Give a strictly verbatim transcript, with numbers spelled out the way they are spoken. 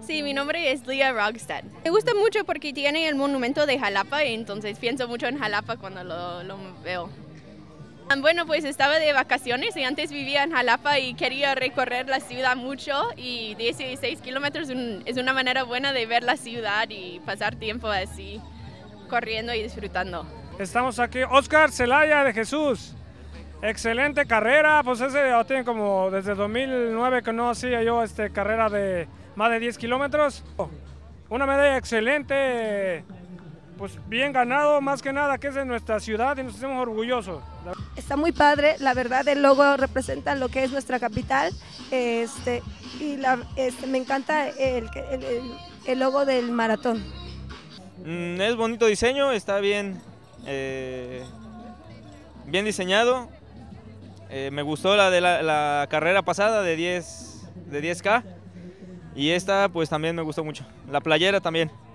Sí, mi nombre es Leah Rogstad. Me gusta mucho porque tiene el monumento de Jalapa y entonces pienso mucho en Jalapa cuando lo, lo veo. Bueno, pues estaba de vacaciones y antes vivía en Jalapa y quería recorrer la ciudad mucho y dieciséis kilómetros es una manera buena de ver la ciudad y pasar tiempo así corriendo y disfrutando. Estamos aquí, Oscar Celaya de Jesús. Excelente carrera, pues ese ya tiene como desde dos mil nueve que no hacía yo este, carrera de más de diez kilómetros. Una medalla excelente, pues bien ganado, más que nada que es de nuestra ciudad y nos sentimos orgullosos. Está muy padre, la verdad el logo representa lo que es nuestra capital este, y la, este, me encanta el, el, el, el logo del maratón. Mm, es bonito diseño, está bien, eh, bien diseñado. Eh, me gustó la de la, la carrera pasada de diez K y esta pues también me gustó mucho, la playera también.